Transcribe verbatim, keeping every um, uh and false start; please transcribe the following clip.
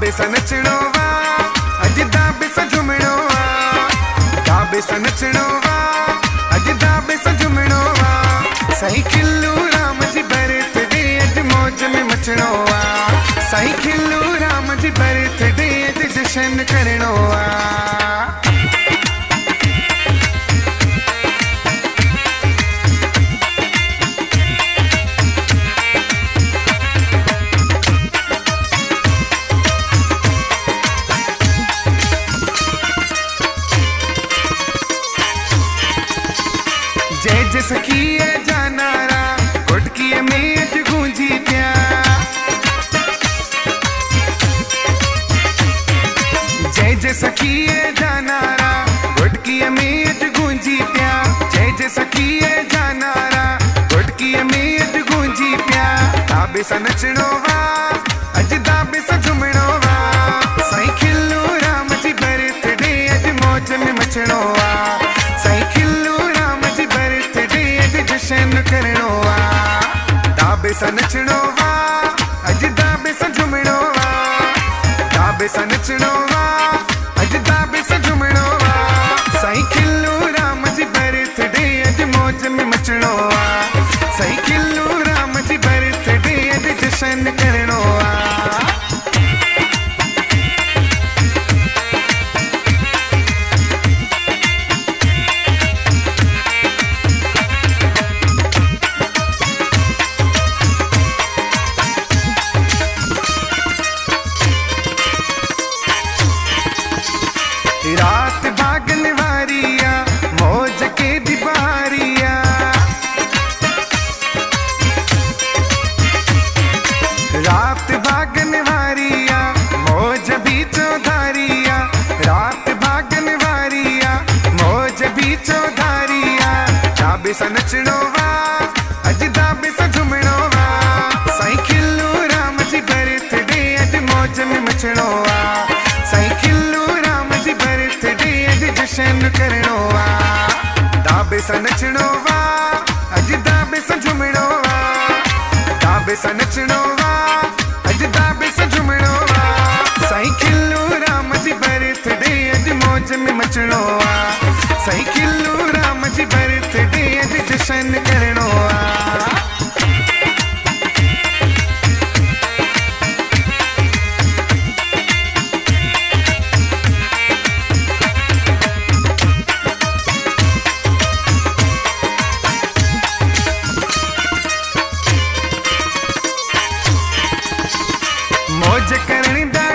दाबे सा नचणो वा अज दाबे सा झुमणो वा दाबे सा नचणो वा अज दाबे सा झुमणो वा सही खिल्लू राम जी बर्थडे अज मौज में मचणो वा सही खिल्लू राम जी बर्थडे अज जशन करणो वा। जय जय सखिए जानारा गुटकिए में अज गूंजी प्या जय जय सखिए जानारा गुटकिए में अज गूंजी प्या जय जय सखिए जानारा गुटकिए में अज गूंजी प्या दाबे सा नचणो वा अज दाबे सा झुमणो वा सही खिल्लू राम जी बर्थडे अज मौज में मचणो वा सही खिल्लू राम जी बर्थडे अज जशन करणो वा। दाबे सा नचणो वा अज दाबे सा झुमणो वा दाबे सा नचणो वा अज दाबे सा झुमणो वा सही खिल्लू राम जी बर्थडे अज मौज में मचणो वा सही खिल्लू राम जी बर्थडे अज जशन करणो वा। रात भागन वारिया मौज के दीवारिया रात भागन वारिया मौज भी चौधारिया रात भागन वारिया मौज भी चौधारिया दाबे सा नचणो वा अज दाबे सा झुमणो वा सही खिल्लू राम जी बर्थडे अज मौज में मचणो वा सही खिल्लू राम जी बर्थडे अज जशन करणो वा। दाबे सा नचणो वा अज दाबे सा झुमणो वा दाबे सा नचणो वा अज दाबे सा झुमणो वा सही खिल्लू राम जी बर्थडे अज मौज में मचणो वा सही खिल्लू राम जी बर्थडे अज जशन करणो वा। मौज करणी दा